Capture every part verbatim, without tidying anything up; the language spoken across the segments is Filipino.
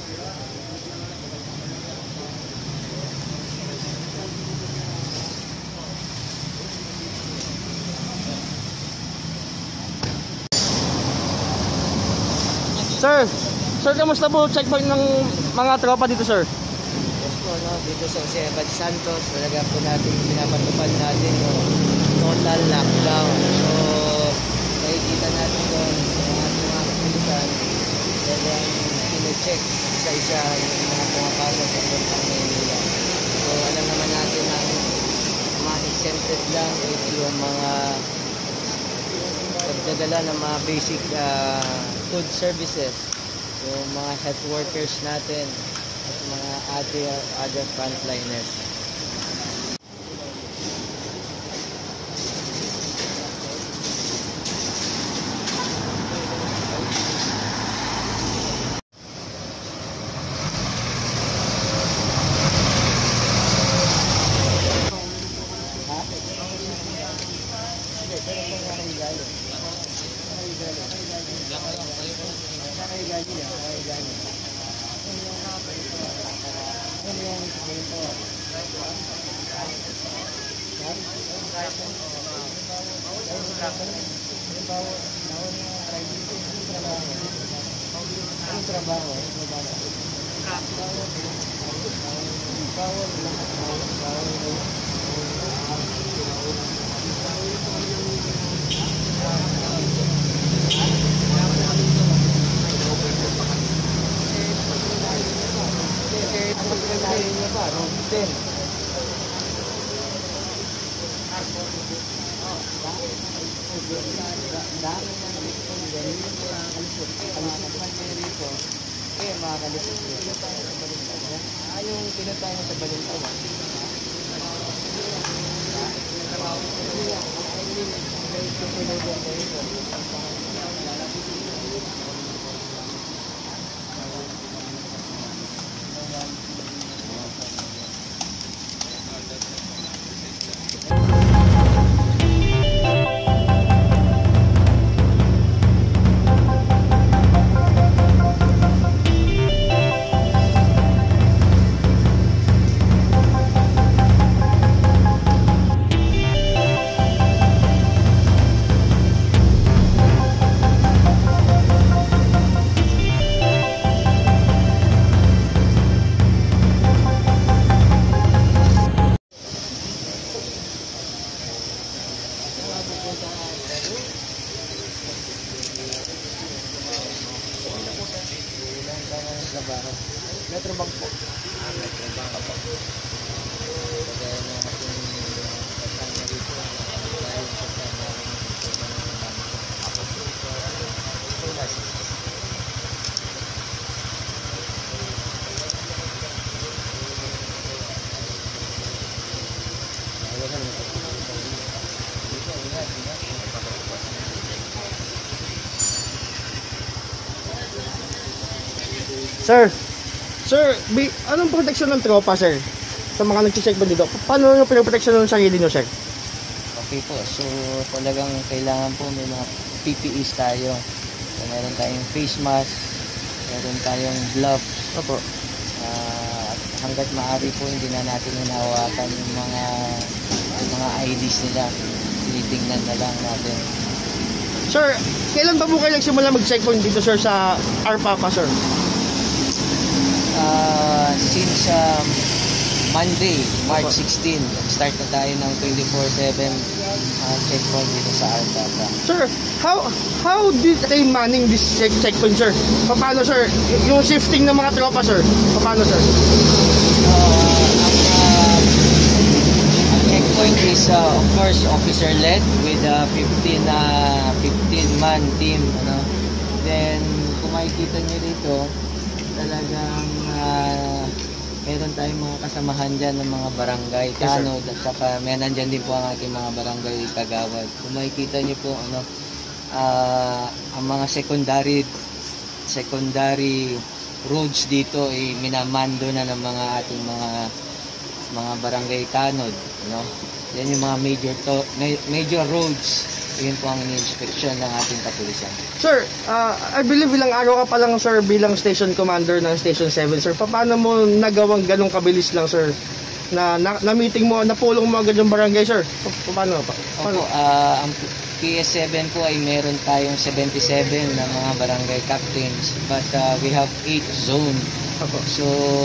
Sir, sir, kamusta po checkpoint ng mga tropa dito, sir? Yes po, no? Dito sa Jose Abad Santos, talaga po natin pinapatupad natin yung total lockdown. So, makikita natin doon yung ating mga kapulisan, talagang pine-check isa-isa yung mga pumapasok sa Pantang Maynila. So, alam naman natin na mga exempted lang is yung mga pagdadala ng mga basic uh, food services, yung mga health workers natin at mga other, other frontliners. Yung pinatay mo sa Balintawan. Metro Bank po. Ah, Metro Bank po. Kaya na ating kasama dito dahil sa kasama Sir, sir, bi anong proteksyon ng tropa, sir? Sa mga nag-check ba dito? Paano nyo pinoproteksyon ng sarili nyo, sir? Okay po, so talagang kailangan po may mga P P Es tayo. So, meron tayong face mask, meron tayong gloves. Opo. Uh, hanggat maaari po hindi na natin hinahawakan yung mga yung mga I Ds nila. Tinitingnan na lang natin. Sir, kailan pa po kayo nagsimula mag-checkpoint dito, sir, sa Arpapa, sir? Uh, since um, Monday, March sixteen, start na tayo ng twenty-four seven uh, checkpoint dito sa Arpapa. Sir, how how did they manning this check checkpoint, sir? Paano, sir? Y yung shifting ng mga tropa, sir? Paano, sir? Uh, ang, uh, ang checkpoint is, uh, of course, officer-led with a fifteen man team. Ano? Then, kung makikita nyo dito, talagang uh, meron tayong mga kasamahan dyan ng mga barangay tanod, yes, at saka may nandyan din po ang ating mga barangay kagawad. Kung makikita nyo po ano, uh, ang mga secondary secondary roads dito ay eh, minamando na ng mga ating mga mga barangay tanod, no? Yan yung mga major to, major roads Yun po ang ini-inspeksyon ng ating kapulisan. Sir, uh, I believe ilang araw ka pa lang, sir, bilang station commander ng Station seven, sir. Paano mo nagawang ganong kabilis lang, sir? Na, na, na meeting mo, napulong mo agad yung barangay, sir? Pa- Paano? Pa, paano? Opo, uh, ang P S seven po ay meron tayong seventy-seven na mga barangay captains, but uh, we have eight zone. Opo. So,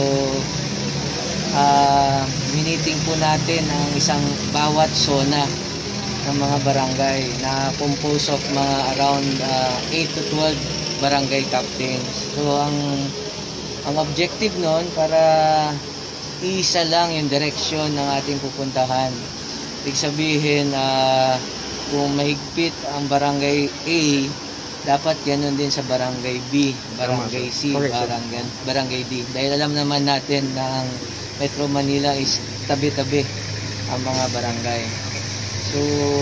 uh, miniting po natin ang isang bawat zona ng mga barangay na composed of mga around uh, eight to twelve barangay captains. So, ang ang objective nun para isa lang yung direksyon ng ating pupuntahan. Ibig sabihin, uh, kung mahigpit ang barangay A, dapat ganun din sa barangay B, barangay C, barangay, barangay D. Dahil alam naman natin na ang Metro Manila is tabi-tabi ang mga barangay. So,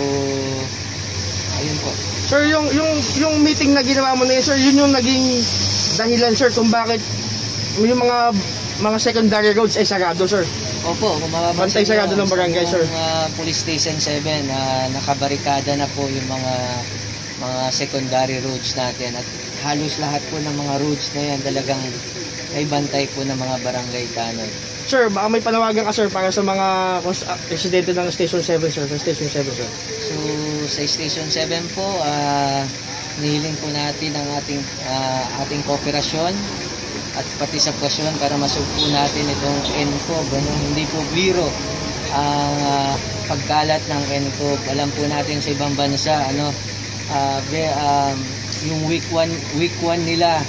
ayun po. Sir, yung, yung, yung meeting na ginawa mo na yun, sir, yun yung naging dahilan, sir, kung bakit yung mga mga secondary roads ay sarado, sir. Opo, kung mababasa bantay sarado ng barangay, sir. Uh, Police Station seven, uh, nakabarikada na po yung mga mga secondary roads natin. At halos lahat po ng mga roads na yan talagang ay bantay po ng mga barangay tanod. Sir, baka may panawagan ka, sir, para sa mga uh, residente ng Station seven, sir, sa Station seven, sir. So, sa Station seven po, uh, nihiling po natin ang ating uh, ating kooperasyon at partisipasyon para masugpo natin itong N C O B. Ano? Hindi po biro ang uh, pagkalat ng N C O B. Alam po natin sa ibang bansa, ano, uh, be, um, yung week one, week one nila,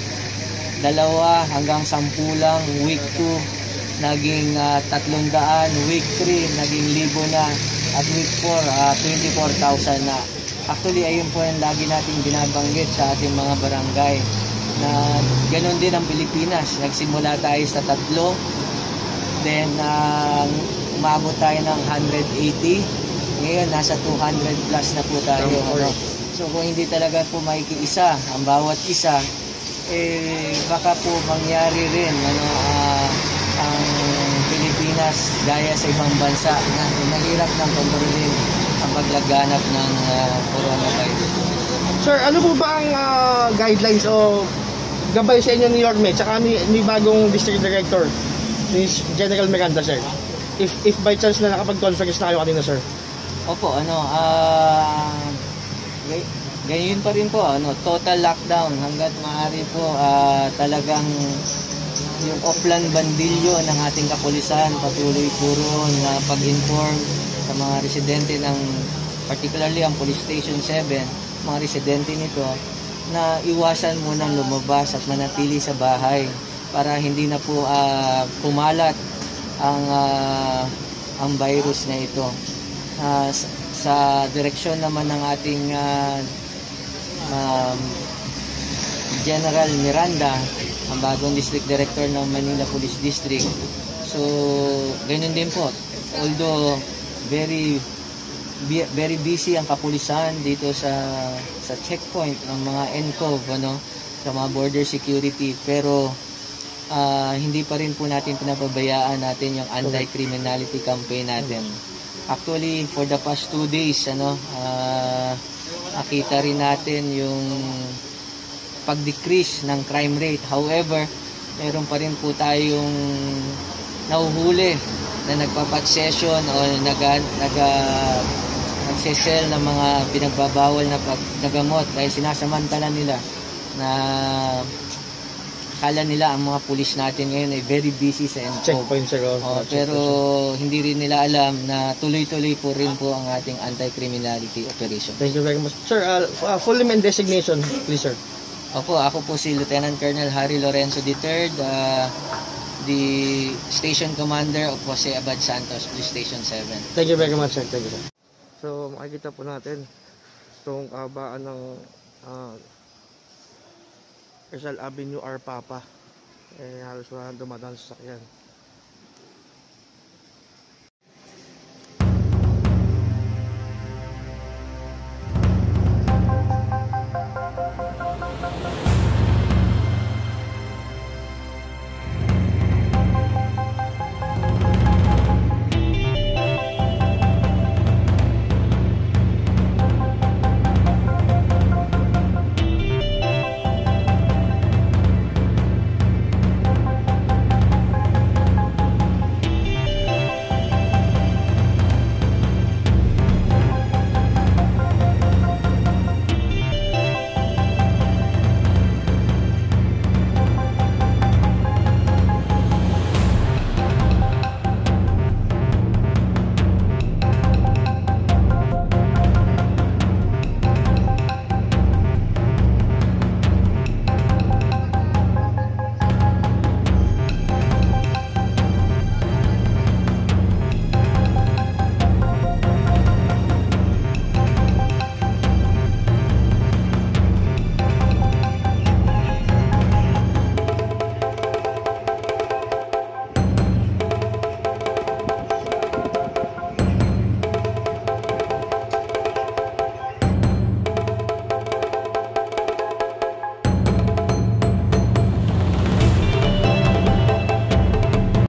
dalawa hanggang sampu lang, week two, naging uh, tatlong daan, week three, naging libo na, at week four, uh, twenty-four thousand na. Actually, ayun po yung lagi natin binabanggit sa ating mga barangay na ganoon din ang Pilipinas. Nagsimula tayo sa tatlo, then uh, umabot tayo ng one hundred eighty, ngayon nasa two hundred plus na po tayo. Ano? So kung hindi talaga po makikiisa ang bawat isa, eh baka po mangyari rin ano, uh, ang Pilipinas gaya sa ibang bansa na mahirap ng kontrolin ang paglaganap ng uh, coronavirus. Sir, ano po ba ang uh, guidelines o gabay sa inyo ni York Med tsaka ni, ni bagong district director ni General Miranda, sir? If if by chance na nakapag-conference na kayo kanina, sir. Opo, ano, ah uh, ganyan pa rin po, ano, total lockdown hangga't maaari po uh, talagang yung Oplan Bandilyo ng ating kapulisan patuloy puro na pag-inform sa mga residente ng particularly ang Police Station seven, mga residente nito na iwasan muna lumabas at manatili sa bahay para hindi na po uh, kumalat ang uh, ang virus na ito. Uh, sa, sa direksyon naman ng ating uh, um, General Miranda, ang bagong district director ng Manila Police District. So, ganyan din po. Although very very busy ang kapulisan dito sa sa checkpoint ng mga N C O V, ano, sa mga border security, pero uh, hindi pa rin po natin pinapabayaan natin yung anti-criminality campaign natin. Actually, for the past two days, ano, uh, nakita rin natin yung pag-decrease ng crime rate. However, meron pa rin po tayong nahuhuli na nagpapat session o naga, naga, nagsesell ng mga pinagbabawal na pagdagamot dahil sinasamantala nila na akala nila ang mga pulis natin ngayon ay very busy sa N C O V. Checkpoint, sir. Oh, pero hindi rin nila alam na tuloy-tuloy po rin po ang ating anti-criminality operation. Thank you very much. Sir, uh, full name and designation, please, sir. Opo, ako po si Lieutenant Colonel Harry Lorenzo the third, uh, the Station Commander of Jose Abad Santos, Police Station seven. Thank you very much, sir. Thank you, sir. So, makikita po natin itong kabaan ng uh, Rizal Avenue, Arpapa. Eh, halos wala dumadaan sa sakyan.